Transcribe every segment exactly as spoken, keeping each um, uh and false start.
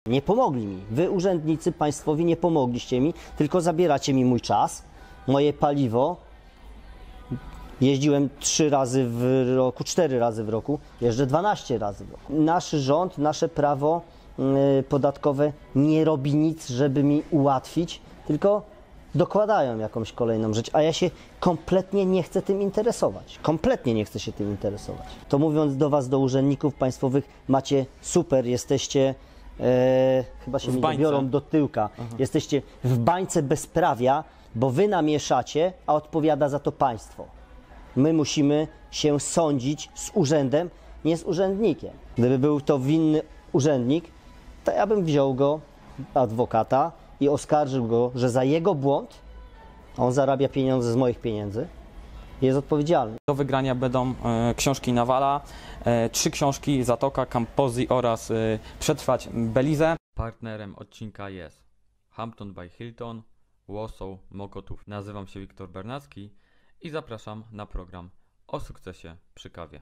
Nie pomogli mi. Wy, urzędnicy państwowi, nie pomogliście mi, tylko zabieracie mi mój czas, moje paliwo. Jeździłem trzy razy w roku, cztery razy w roku, jeżdżę dwanaście razy w roku. Nasz rząd, nasze prawo yy, podatkowe nie robi nic, żeby mi ułatwić, tylko dokładają jakąś kolejną rzecz, a ja się kompletnie nie chcę tym interesować. Kompletnie nie chcę się tym interesować. To mówiąc do was, do urzędników państwowych, macie super, jesteście, e, chyba się mi biorą do tyłka, Aha. jesteście w bańce bezprawia, bo wy namieszacie, a odpowiada za to państwo. My musimy się sądzić z urzędem, nie z urzędnikiem. Gdyby był to winny urzędnik, to ja bym wziął go, adwokata, i oskarżył go, że za jego błąd, on zarabia pieniądze z moich pieniędzy, jest odpowiedzialny. Do wygrania będą e, książki Nawala, e, trzy książki Zatoka, Campozi oraz e, Przetrwać Belize. Partnerem odcinka jest Hampton by Hilton, Warsaw, Mokotów. Nazywam się Wiktor Bernacki i zapraszam na program o sukcesie przy kawie.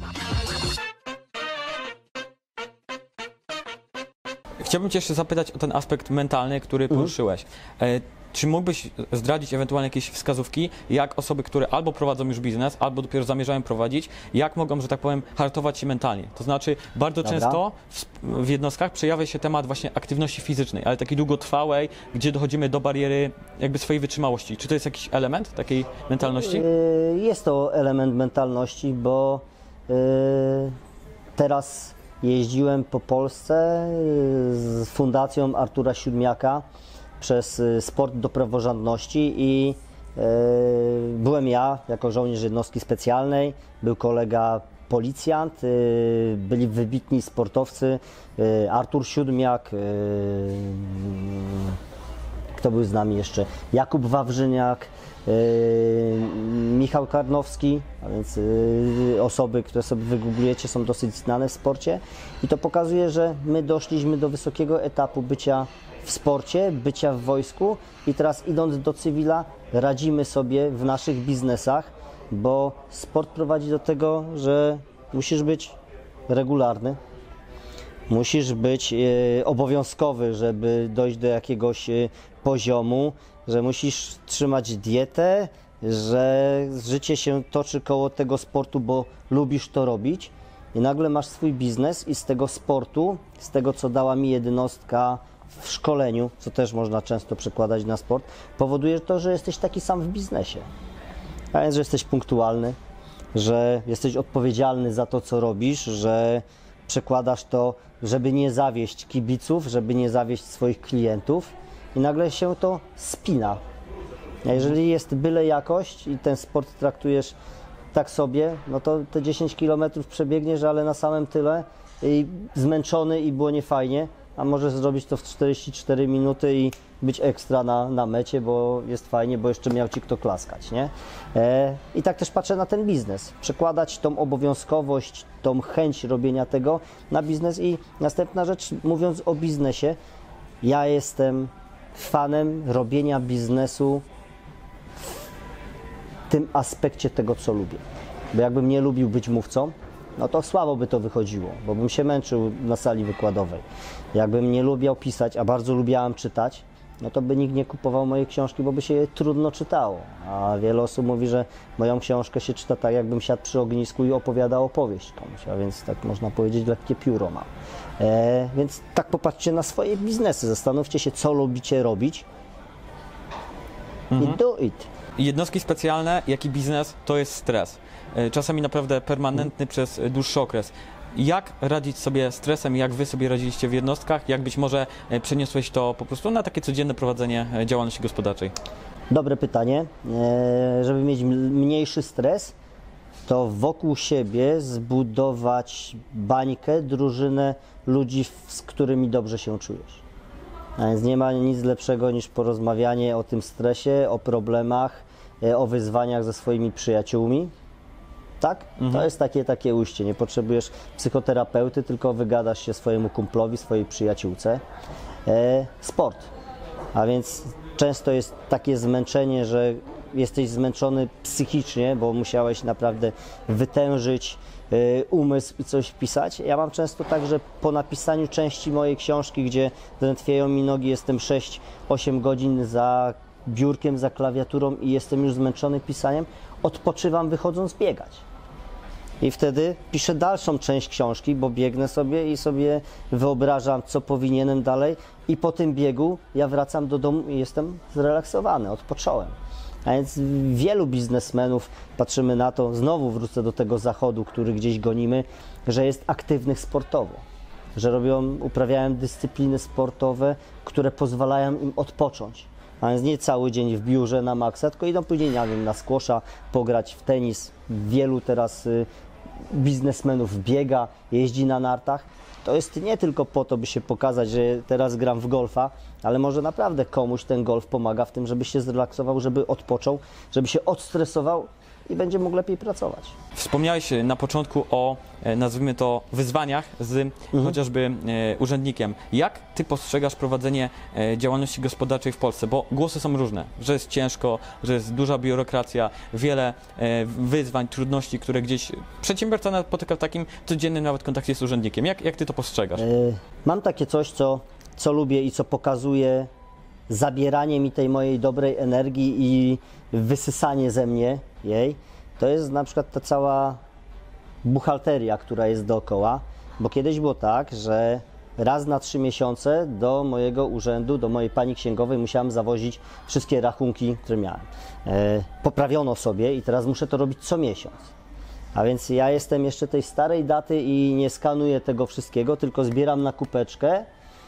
Chciałbym Cię jeszcze zapytać o ten aspekt mentalny, który poruszyłeś. E, czy mógłbyś zdradzić ewentualnie jakieś wskazówki, jak osoby, które albo prowadzą już biznes, albo dopiero zamierzają prowadzić, jak mogą, że tak powiem, hartować się mentalnie? To znaczy, bardzo Dobra. często w, w jednostkach przejawia się temat właśnie aktywności fizycznej, ale takiej długotrwałej, gdzie dochodzimy do bariery jakby swojej wytrzymałości. Czy to jest jakiś element takiej mentalności? Jest to element mentalności, bo yy, teraz jeździłem po Polsce z Fundacją Artura Siódmiaka przez sport do praworządności i e, byłem ja jako żołnierz jednostki specjalnej, był kolega policjant, e, byli wybitni sportowcy, e, Artur Siódmiak, e, kto był z nami jeszcze, Jakub Wawrzyniak, Yy, Michał Karnowski, a więc yy, osoby, które sobie wygooglujecie, są dosyć znane w sporcie i to pokazuje, że my doszliśmy do wysokiego etapu bycia w sporcie, bycia w wojsku i teraz idąc do cywila radzimy sobie w naszych biznesach, bo sport prowadzi do tego, że musisz być regularny, musisz być yy, obowiązkowy, żeby dojść do jakiegoś yy, poziomu, że musisz trzymać dietę, że życie się toczy koło tego sportu, bo lubisz to robić i nagle masz swój biznes i z tego sportu, z tego co dała mi jednostka w szkoleniu, co też można często przekładać na sport, powoduje to, że jesteś taki sam w biznesie. A więc, że jesteś punktualny, że jesteś odpowiedzialny za to, co robisz, że przekładasz to, żeby nie zawieść kibiców, żeby nie zawieść swoich klientów. I nagle się to spina. A jeżeli jest byle jakość i ten sport traktujesz tak sobie, no to te dziesięć kilometrów przebiegniesz, ale na samym tyle i zmęczony i było niefajnie, a możesz zrobić to w czterdzieści cztery minuty i być ekstra na, na mecie, bo jest fajnie, bo jeszcze miał ci kto klaskać, nie? E, I tak też patrzę na ten biznes. Przekładać tą obowiązkowość, tą chęć robienia tego na biznes i następna rzecz, mówiąc o biznesie, ja jestem fanem robienia biznesu w tym aspekcie tego, co lubię. Bo jakbym nie lubił być mówcą, no to słabo by to wychodziło, bo bym się męczył na sali wykładowej. Jakbym nie lubiał pisać, a bardzo lubiałem czytać, no to by nikt nie kupował mojej książki, bo by się je trudno czytało. A wiele osób mówi, że moją książkę się czyta tak, jakbym siadł przy ognisku i opowiadał opowieść komuś, a więc tak można powiedzieć, lekkie pióro mam. E, więc tak popatrzcie na swoje biznesy, zastanówcie się, co lubicie robić mhm. i do it. Jednostki specjalne, jak i biznes, to jest stres. Czasami naprawdę permanentny mhm. przez dłuższy okres. Jak radzić sobie stresem, jak wy sobie radziliście w jednostkach, jak być może przeniosłeś to po prostu na takie codzienne prowadzenie działalności gospodarczej? Dobre pytanie. E, żeby mieć mniejszy stres, to wokół siebie zbudować bańkę, drużynę ludzi, z którymi dobrze się czujesz. A więc nie ma nic lepszego niż porozmawianie o tym stresie, o problemach, o wyzwaniach ze swoimi przyjaciółmi. Tak? Mhm. To jest takie, takie ujście. Nie potrzebujesz psychoterapeuty, tylko wygadasz się swojemu kumplowi, swojej przyjaciółce. E, sport. A więc często jest takie zmęczenie, że jesteś zmęczony psychicznie, bo musiałeś naprawdę wytężyć y, umysł i coś wpisać. Ja mam często tak, że po napisaniu części mojej książki, gdzie drętwieją mi nogi, jestem sześć osiem godzin za biurkiem, za klawiaturą i jestem już zmęczony pisaniem, odpoczywam wychodząc biegać. I wtedy piszę dalszą część książki, bo biegnę sobie i sobie wyobrażam, co powinienem dalej. I po tym biegu ja wracam do domu i jestem zrelaksowany, odpocząłem. A więc wielu biznesmenów, patrzymy na to, znowu wrócę do tego zachodu, który gdzieś gonimy, że jest aktywnych sportowo. Że robią, uprawiają dyscypliny sportowe, które pozwalają im odpocząć. A więc nie cały dzień w biurze na maksa, tylko idą później, nie wiem, na squasha, pograć w tenis. Wielu teraz y, biznesmenów biega, jeździ na nartach. To jest nie tylko po to, by się pokazać, że teraz gram w golfa, ale może naprawdę komuś ten golf pomaga w tym, żeby się zrelaksował, żeby odpoczął, żeby się odstresował i będzie mógł lepiej pracować. Wspomniałeś na początku o, e, nazwijmy to, wyzwaniach z Mhm. chociażby e, urzędnikiem. Jak ty postrzegasz prowadzenie e, działalności gospodarczej w Polsce? Bo głosy są różne, że jest ciężko, że jest duża biurokracja, wiele e, wyzwań, trudności, które gdzieś przedsiębiorca napotyka w takim codziennym nawet kontakcie z urzędnikiem. Jak, jak ty to postrzegasz? Y, Mam takie coś, co, co lubię i co pokazuje zabieranie mi tej mojej dobrej energii i wysysanie ze mnie jej. To jest na przykład ta cała buchalteria, która jest dookoła, bo kiedyś było tak, że raz na trzy miesiące do mojego urzędu, do mojej pani księgowej musiałem zawozić wszystkie rachunki, które miałem. E, poprawiono sobie i teraz muszę to robić co miesiąc. A więc ja jestem jeszcze tej starej daty i nie skanuję tego wszystkiego, tylko zbieram na kupeczkę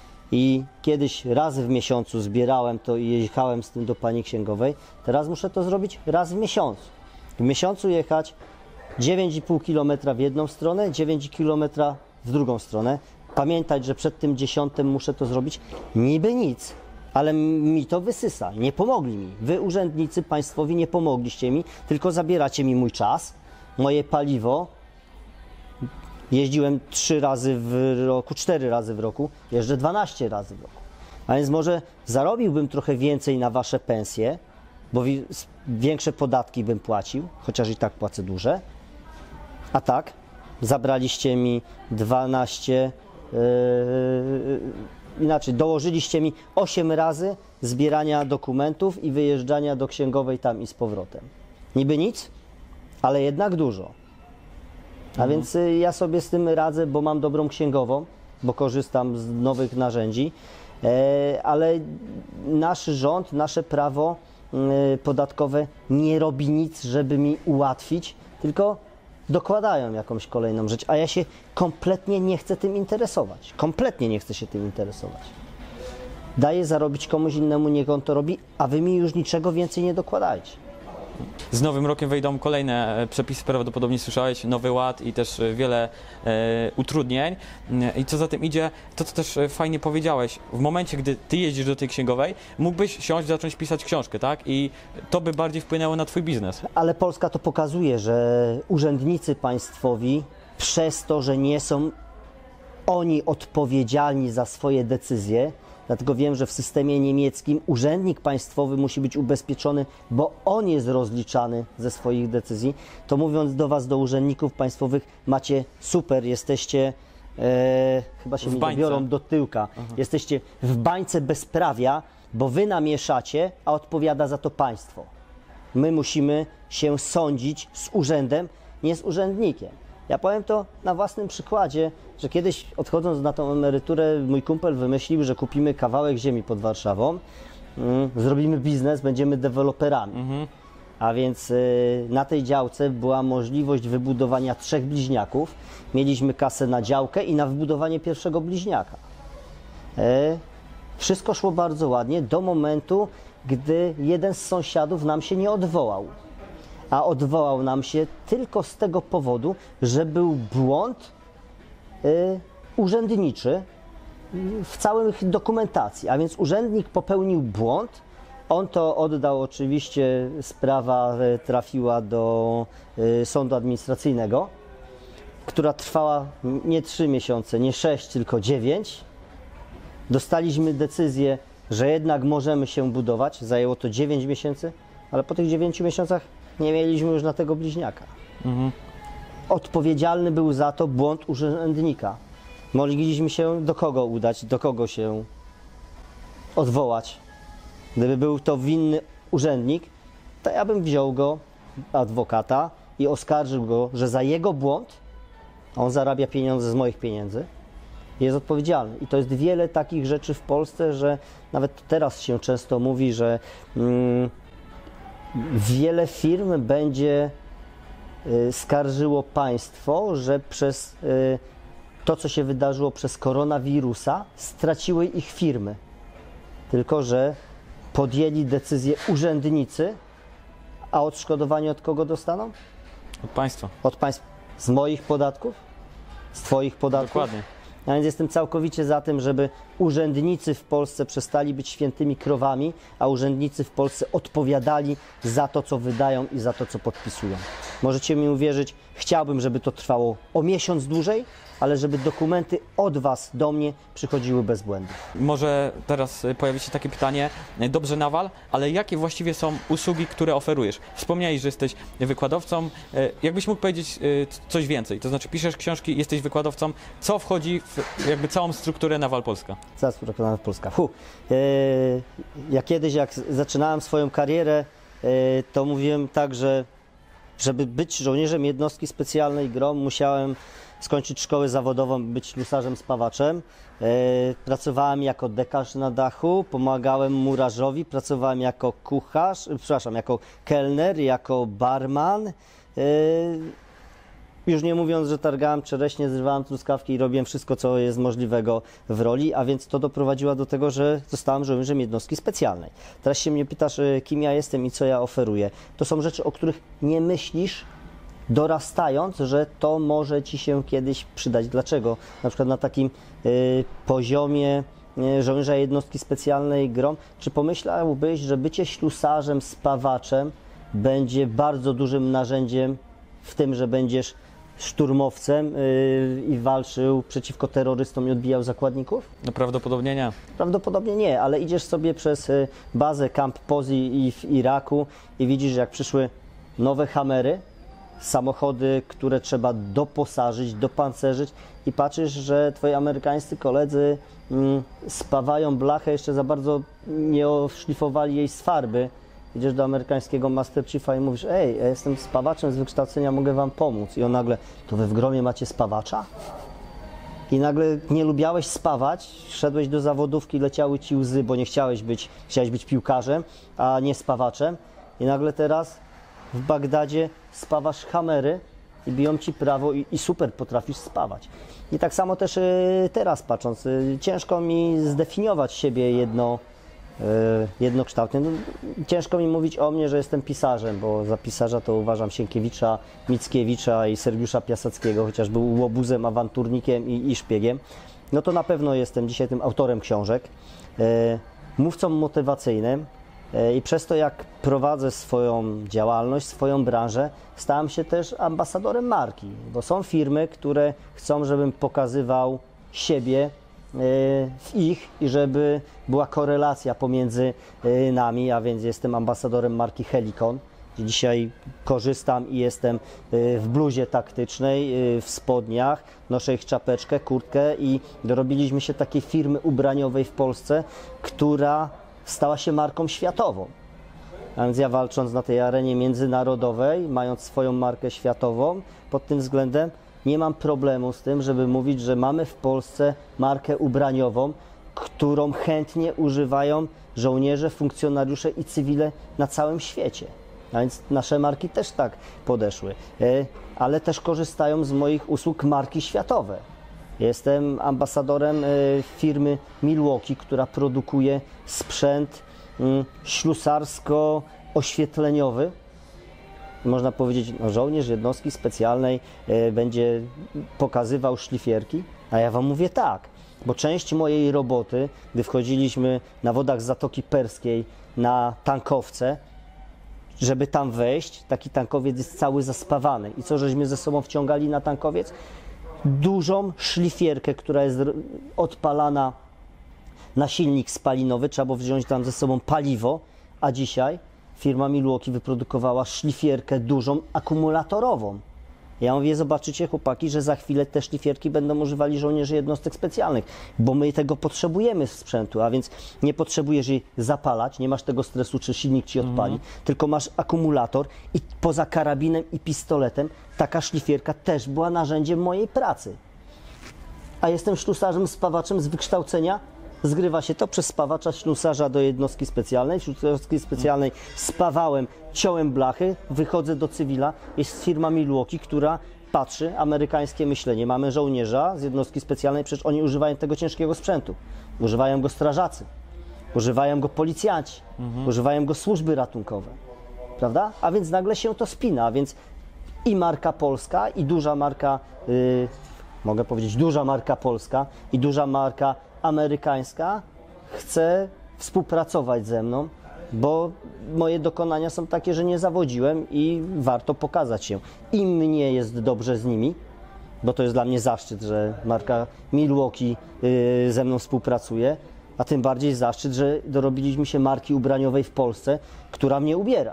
i kiedyś raz w miesiącu zbierałem to i jechałem z tym do pani księgowej. Teraz muszę to zrobić raz w miesiącu. W miesiącu jechać dziewięć i pół kilometra w jedną stronę, dziewięć kilometrów w drugą stronę. Pamiętać, że przed tym dziesiątym muszę to zrobić. Niby nic, ale mi to wysysa. Nie pomogli mi. Wy, urzędnicy państwowi, nie pomogliście mi, tylko zabieracie mi mój czas, moje paliwo. Jeździłem trzy razy w roku, cztery razy w roku, jeżdżę dwanaście razy w roku. A więc może zarobiłbym trochę więcej na wasze pensje, bo wi- s- większe podatki bym płacił, chociaż i tak płacę duże. A tak, zabraliście mi dwanaście, yy, inaczej, dołożyliście mi osiem razy zbierania dokumentów i wyjeżdżania do księgowej tam i z powrotem. Niby nic, ale jednak dużo. A więc y, ja sobie z tym radzę, bo mam dobrą księgową, bo korzystam z nowych narzędzi, e, ale nasz rząd, nasze prawo y, podatkowe nie robi nic, żeby mi ułatwić, tylko dokładają jakąś kolejną rzecz, a ja się kompletnie nie chcę tym interesować. Kompletnie nie chcę się tym interesować. Daję zarobić komuś innemu, niech on to robi, a wy mi już niczego więcej nie dokładajcie. Z nowym rokiem wejdą kolejne e, przepisy, prawdopodobnie słyszałeś, Nowy Ład i też e, wiele e, utrudnień. E, I co za tym idzie, to co też e, fajnie powiedziałeś, w momencie, gdy ty jeździsz do tej księgowej, mógłbyś siąść, zacząć pisać książkę, tak? I to by bardziej wpłynęło na twój biznes. Ale Polska to pokazuje, że urzędnicy państwowi przez to, że nie są oni odpowiedzialni za swoje decyzje, dlatego wiem, że w systemie niemieckim urzędnik państwowy musi być ubezpieczony, bo on jest rozliczany ze swoich decyzji, to mówiąc do was, do urzędników państwowych, macie super, jesteście, e, chyba się W mi bańce. dobiorą do tyłka, jesteście w bańce bezprawia, bo wy namieszacie, a odpowiada za to państwo. My musimy się sądzić z urzędem, nie z urzędnikiem. Ja powiem to na własnym przykładzie, że kiedyś odchodząc na tą emeryturę, mój kumpel wymyślił, że kupimy kawałek ziemi pod Warszawą, mm, zrobimy biznes, będziemy deweloperami. A więc y, na tej działce była możliwość wybudowania trzech bliźniaków. Mieliśmy kasę na działkę i na wybudowanie pierwszego bliźniaka. E, wszystko szło bardzo ładnie do momentu, gdy jeden z sąsiadów nam się nie odwołał. A odwołał nam się tylko z tego powodu, że był błąd y, urzędniczy w całej dokumentacji. A więc urzędnik popełnił błąd, on to oddał, oczywiście sprawa y, trafiła do y, sądu administracyjnego, która trwała nie trzy miesiące, nie sześć, tylko dziewięć. Dostaliśmy decyzję, że jednak możemy się budować, zajęło to dziewięć miesięcy. ale po tych dziewięciu miesiącach nie mieliśmy już na tego bliźniaka. Mhm. Odpowiedzialny był za to błąd urzędnika. Mogliśmy się do kogo udać, do kogo się odwołać. Gdyby był to winny urzędnik, to ja bym wziął go, adwokata, i oskarżył go, że za jego błąd, on zarabia pieniądze z moich pieniędzy, jest odpowiedzialny. I to jest wiele takich rzeczy w Polsce, że nawet teraz się często mówi, że mm, wiele firm będzie y, skarżyło państwo, że przez y, to, co się wydarzyło przez koronawirusa, straciły ich firmy. Tylko że podjęli decyzję urzędnicy, a odszkodowanie od kogo dostaną? Od państwa. Od państw, z moich podatków? Z twoich podatków? Dokładnie. A więc jestem całkowicie za tym, żeby urzędnicy w Polsce przestali być świętymi krowami, a urzędnicy w Polsce odpowiadali za to, co wydają i za to, co podpisują. Możecie mi uwierzyć, chciałbym, żeby to trwało o miesiąc dłużej, ale żeby dokumenty od was do mnie przychodziły bez błędów. Może teraz y, pojawi się takie pytanie, y, dobrze Nawal, ale jakie właściwie są usługi, które oferujesz? Wspomniałeś, że jesteś wykładowcą. Y, Jakbyś mógł powiedzieć y, c- coś więcej? To znaczy piszesz książki, jesteś wykładowcą. Co wchodzi w jakby całą strukturę Nawal Polska? Zaraz program Polska. Fu. E, ja kiedyś, jak z- zaczynałem swoją karierę, e, to mówiłem tak, że żeby być żołnierzem jednostki specjalnej GROM, musiałem skończyć szkołę zawodową, być ślusarzem spawaczem. E, pracowałem jako dekarz na dachu, pomagałem murarzowi, pracowałem jako kucharz, e, przepraszam, jako kelner, jako barman. E, Już nie mówiąc, że targałem czereśnie, zrywałem truskawki i robiłem wszystko, co jest możliwego w roli, a więc to doprowadziło do tego, że zostałem żołnierzem jednostki specjalnej. Teraz się mnie pytasz, e, kim ja jestem i co ja oferuję. To są rzeczy, o których nie myślisz, dorastając, że to może ci się kiedyś przydać. Dlaczego? Na przykład na takim y, poziomie y, żołnierza jednostki specjalnej GROM, czy pomyślałbyś, że bycie ślusarzem, spawaczem będzie bardzo dużym narzędziem w tym, że będziesz szturmowcem y, i walczył przeciwko terrorystom i odbijał zakładników? No prawdopodobnie nie. Prawdopodobnie nie, ale idziesz sobie przez y, bazę Camp Pozi i w Iraku i widzisz, jak przyszły nowe Hammery, samochody, które trzeba doposażyć, dopancerzyć i patrzysz, że twoi amerykańscy koledzy mm, spawają blachę, jeszcze za bardzo nie oszlifowali jej z farby. Idziesz do amerykańskiego Master Chiefa i mówisz: ej, ja jestem spawaczem z wykształcenia, mogę wam pomóc. I on nagle: to wy w gromie macie spawacza? I nagle nie lubiałeś spawać, szedłeś do zawodówki, leciały ci łzy, bo nie chciałeś być, chciałeś być piłkarzem, a nie spawaczem. I nagle teraz w Bagdadzie spawasz Hammery i biją ci prawo i, i super potrafisz spawać. I tak samo też y, teraz patrząc, y, ciężko mi zdefiniować siebie jedno, y, jednokształtnie. No, ciężko mi mówić o mnie, że jestem pisarzem, bo za pisarza to uważam Sienkiewicza, Mickiewicza i Sergiusza Piaseckiego, chociaż był łobuzem, awanturnikiem i, i szpiegiem. No to na pewno jestem dzisiaj tym autorem książek, y, mówcą motywacyjnym. I przez to, jak prowadzę swoją działalność, swoją branżę, stałem się też ambasadorem marki, bo są firmy, które chcą, żebym pokazywał siebie w ich i żeby była korelacja pomiędzy nami, a więc jestem ambasadorem marki Helikon, gdzie dzisiaj korzystam i jestem w bluzie taktycznej, w spodniach, noszę ich czapeczkę, kurtkę i dorobiliśmy się takiej firmy ubraniowej w Polsce, która stała się marką światową. A więc ja, walcząc na tej arenie międzynarodowej, mając swoją markę światową, pod tym względem nie mam problemu z tym, żeby mówić, że mamy w Polsce markę ubraniową, którą chętnie używają żołnierze, funkcjonariusze i cywile na całym świecie. A więc nasze marki też tak podeszły, ale też korzystają z moich usług marki światowe. Jestem ambasadorem firmy Milwaukee, która produkuje sprzęt ślusarsko-oświetleniowy. Można powiedzieć, no, żołnierz jednostki specjalnej będzie pokazywał szlifierki, a ja wam mówię tak, bo część mojej roboty, gdy wchodziliśmy na wodach Zatoki Perskiej na tankowce, żeby tam wejść, taki tankowiec jest cały zaspawany. I co żeśmy ze sobą wciągali na tankowiec? Dużą szlifierkę, która jest odpalana na silnik spalinowy, trzeba było wziąć tam ze sobą paliwo, a dzisiaj firma Milwaukee wyprodukowała szlifierkę dużą, akumulatorową. Ja mówię, zobaczycie chłopaki, że za chwilę te szlifierki będą używali żołnierze jednostek specjalnych, bo my tego potrzebujemy z sprzętu, a więc nie potrzebujesz jej zapalać, nie masz tego stresu, czy silnik ci odpali, Mhm. tylko masz akumulator i poza karabinem i pistoletem taka szlifierka też była narzędziem mojej pracy. A jestem ślusarzem, spawaczem z wykształcenia. Zgrywa się to przez spawacza ślusarza do jednostki specjalnej. W jednostki specjalnej spawałem, ciąłem blachy, wychodzę do cywila. Jest firma Milwaukee, która patrzy, amerykańskie myślenie. Mamy żołnierza z jednostki specjalnej, przecież oni używają tego ciężkiego sprzętu. Używają go strażacy, używają go policjanci, mhm. używają go służby ratunkowe. Prawda? A więc nagle się to spina, a więc i marka polska, i duża marka, yy, mogę powiedzieć duża marka polska, i duża marka amerykańska chce współpracować ze mną, bo moje dokonania są takie, że nie zawodziłem i warto pokazać się. Im mnie jest dobrze z nimi, bo to jest dla mnie zaszczyt, że marka Milwaukee yy, ze mną współpracuje, a tym bardziej zaszczyt, że dorobiliśmy się marki ubraniowej w Polsce, która mnie ubiera.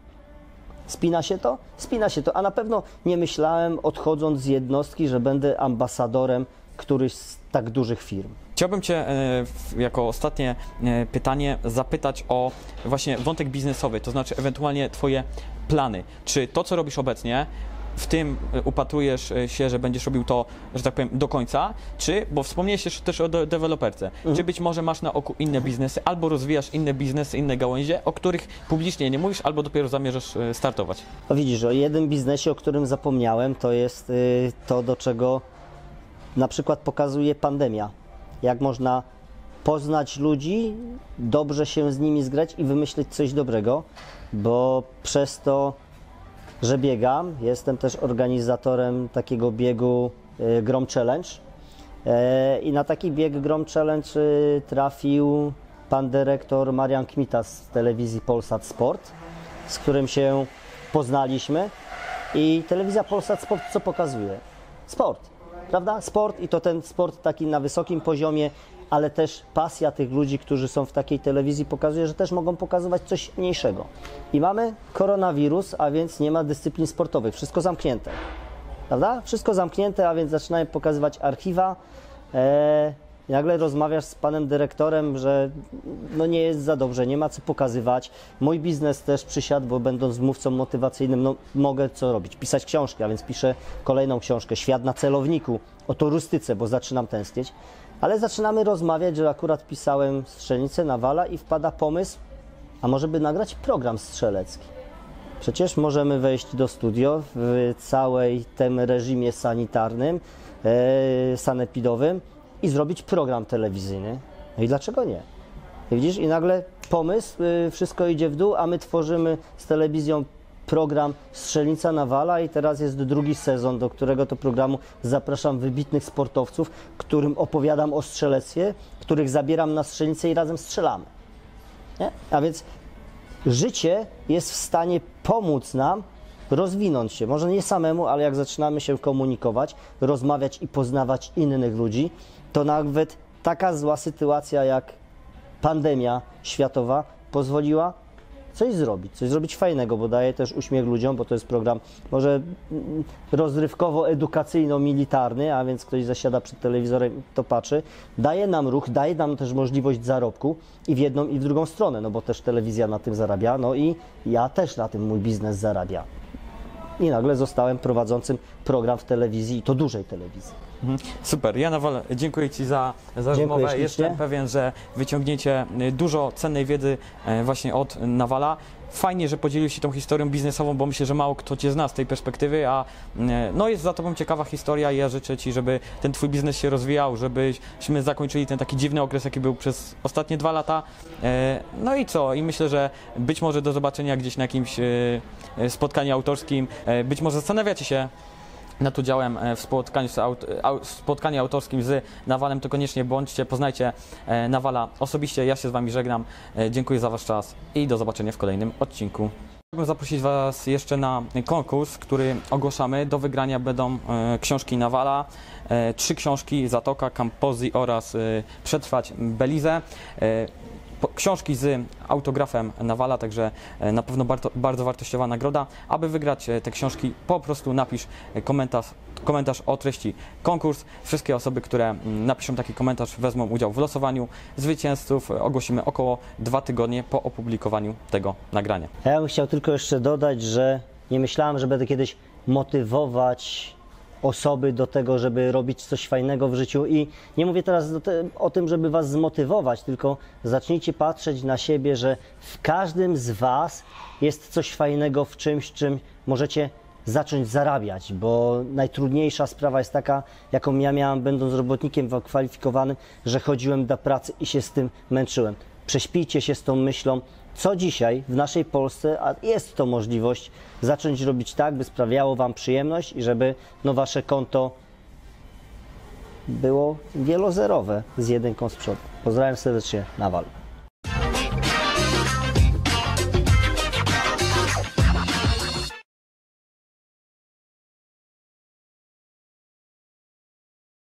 Spina się to? Spina się to, a na pewno nie myślałem, odchodząc z jednostki, że będę ambasadorem którychś z tak dużych firm. Chciałbym Cię e, w- jako ostatnie e, pytanie zapytać o właśnie wątek biznesowy, to znaczy ewentualnie Twoje plany. Czy to, co robisz obecnie, w tym e, upatrujesz e, się, że będziesz robił to, że tak powiem, do końca, czy, bo wspomniałeś jeszcze też o de deweloperce, czy być może masz na oku inne biznesy, albo rozwijasz inne biznesy, inne gałęzie, o których publicznie nie mówisz, albo dopiero zamierzasz e, startować? No widzisz, o jednym biznesie, o którym zapomniałem, to jest y, to, do czego na przykład pokazuje pandemia. Jak można poznać ludzi, dobrze się z nimi zgrać i wymyślić coś dobrego, bo przez to, że biegam, jestem też organizatorem takiego biegu y, Grom Challenge. E, I na taki bieg Grom Challenge y, trafił pan dyrektor Marian Kmita z telewizji Polsat Sport, z którym się poznaliśmy. I telewizja Polsat Sport co pokazuje? Sport, prawda? Sport i to ten sport taki na wysokim poziomie, ale też pasja tych ludzi, którzy są w takiej telewizji pokazuje, że też mogą pokazywać coś mniejszego. I mamy koronawirus, a więc nie ma dyscyplin sportowych, wszystko zamknięte. Prawda? Wszystko zamknięte, a więc zaczynają pokazywać archiwa. E, nagle rozmawiasz z panem dyrektorem, że no nie jest za dobrze, nie ma co pokazywać. Mój biznes też przysiadł, bo będąc mówcą motywacyjnym, no mogę co robić? Pisać książki, a więc piszę kolejną książkę, Świat na celowniku, o turystyce, bo zaczynam tęsknieć. Ale zaczynamy rozmawiać, że akurat pisałem Strzelnicę Nawala i wpada pomysł, a może by nagrać program strzelecki. Przecież możemy wejść do studio w całej tym reżimie sanitarnym, e, sanepidowym i zrobić program telewizyjny. No i dlaczego nie? I widzisz, i nagle pomysł, y, wszystko idzie w dół, a my tworzymy z telewizją program Strzelnica Nawala i teraz jest drugi sezon, do którego to programu zapraszam wybitnych sportowców, którym opowiadam o strzelectwie, których zabieram na strzelnicę i razem strzelamy. Nie? A więc życie jest w stanie pomóc nam rozwinąć się. Może nie samemu, ale jak zaczynamy się komunikować, rozmawiać i poznawać innych ludzi, to nawet taka zła sytuacja jak pandemia światowa pozwoliła coś zrobić, coś zrobić fajnego, bo daje też uśmiech ludziom, bo to jest program może mm, rozrywkowo-edukacyjno-militarny, a więc ktoś zasiada przed telewizorem i to patrzy. Daje nam ruch, daje nam też możliwość zarobku i w jedną i w drugą stronę, no bo też telewizja na tym zarabia, no i ja też na tym mój biznes zarabia. I nagle zostałem prowadzącym program w telewizji i to dużej telewizji. Mhm. Super. Ja Nawal, dziękuję Ci za, za Dziękuję rozmowę. ślicznie. Jestem pewien, że wyciągniecie y, dużo cennej wiedzy e, właśnie od Nawala. Fajnie, że podzielił się tą historią biznesową, bo myślę, że mało kto Cię zna z tej perspektywy, a e, no jest za Tobą ciekawa historia i ja życzę Ci, żeby ten Twój biznes się rozwijał, żebyśmy zakończyli ten taki dziwny okres, jaki był przez ostatnie dwa lata. E, no i co? I myślę, że być może do zobaczenia gdzieś na jakimś e, e, spotkaniu autorskim. E, być może zastanawiacie się nad udziałem w spotkaniu, z aut, au, spotkaniu autorskim z Nawalem, to koniecznie bądźcie, poznajcie e, Nawala osobiście. Ja się z Wami żegnam. E, dziękuję za Wasz czas i do zobaczenia w kolejnym odcinku. Chciałbym zaprosić Was jeszcze na konkurs, który ogłaszamy. Do wygrania będą e, książki Nawala, e, trzy książki: Zatoka, Campozi oraz e, Przetrwać Belize. E, po, książki z autografem Nawala, także e, na pewno bardzo, bardzo wartościowa nagroda. Aby wygrać e, te książki, po prostu napisz e, komentarz, komentarz o treści konkurs. Wszystkie osoby, które mm, napiszą taki komentarz, wezmą udział w losowaniu. Zwycięzców e, ogłosimy około dwa tygodnie po opublikowaniu tego nagrania. A ja bym chciał tylko jeszcze dodać, że nie myślałem, że będę kiedyś motywować osoby do tego, żeby robić coś fajnego w życiu i nie mówię teraz do te, o tym, żeby was zmotywować, tylko zacznijcie patrzeć na siebie, że w każdym z was jest coś fajnego w czymś, czym możecie zacząć zarabiać, bo najtrudniejsza sprawa jest taka, jaką ja miałem będąc robotnikiem wykwalifikowanym, że chodziłem do pracy i się z tym męczyłem. Prześpijcie się z tą myślą, co dzisiaj w naszej Polsce, a jest to możliwość, zacząć robić tak, by sprawiało wam przyjemność i żeby no, wasze konto było wielozerowe z jedynką z przodu. Pozdrawiam serdecznie, Nawal.